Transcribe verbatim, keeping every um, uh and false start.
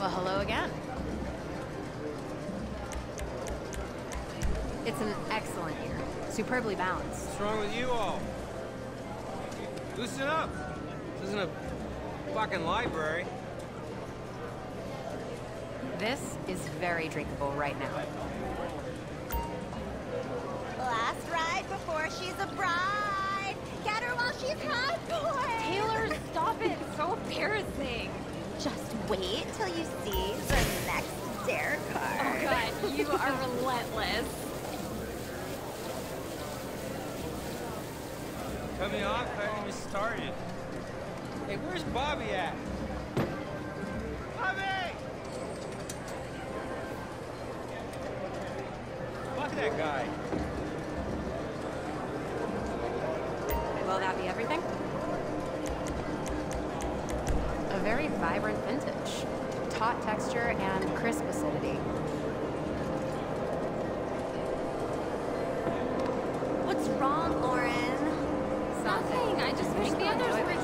Well, hello again. It's an excellent year. Superbly balanced. What's wrong with you all? Loosen up. This isn't a fucking library. This is very drinkable right now. Last ride before she's a bride. Get her while she's hot, boy. Taylor, stop it. It's so embarrassing. Just wait till you see the next dare card. Oh god, you are relentless. Cut me off, I haven't even started. Hey, where's Bobby at? Bobby! Fuck that guy. Will that be everything? A very vibrant vintage. Taut texture and crisp acidity. What's wrong, Lauren? Nothing. I just wish the others were